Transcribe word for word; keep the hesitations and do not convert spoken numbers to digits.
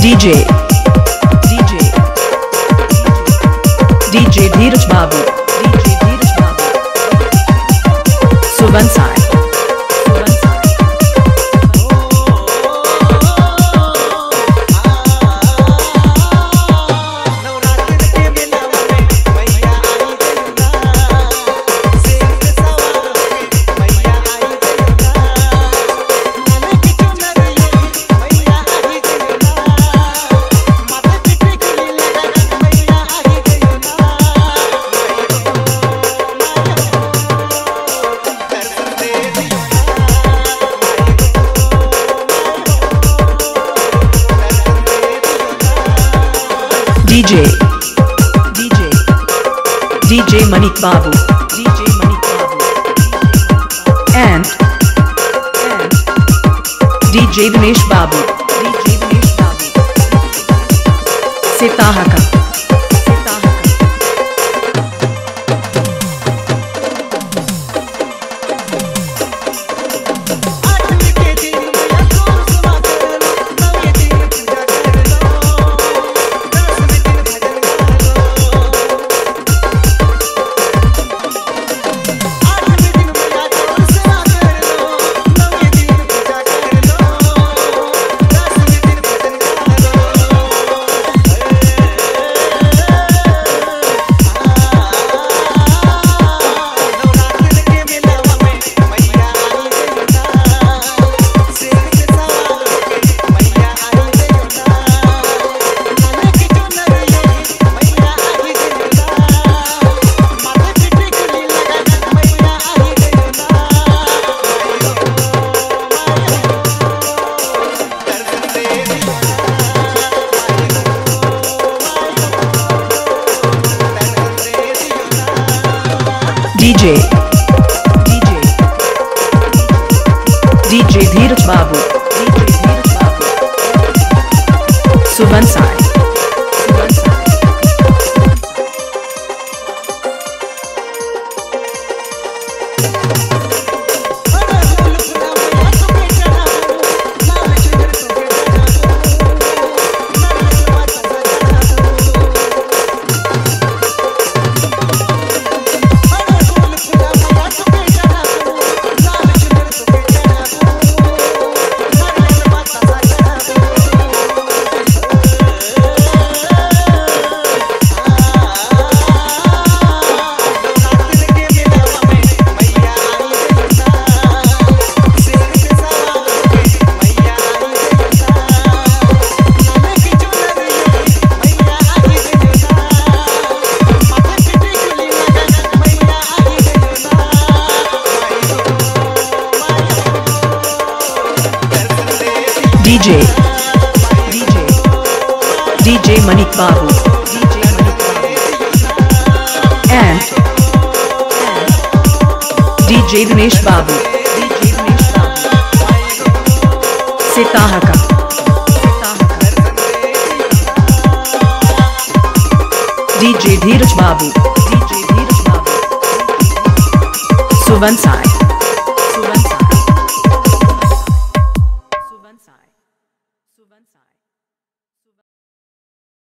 DJ DJ DJ Dheeraj Babu DJ Dheeraj Babu सुबनसाई DJ DJ DJ Manik Babu DJ Manik Babu and and DJ Dinesh Babu DJ Dinesh Babu सिताहका DJ DJ DJ Dheeraj Babu DJ Dheeraj Babu सुबनसाई DJ DJ DJ Manik Babu DJ Manik Babu and DJ Dinesh Babu DJ Dinesh Babu सिताहका DJ Dheeraj Babu DJ Dheeraj Babu सुबनसाई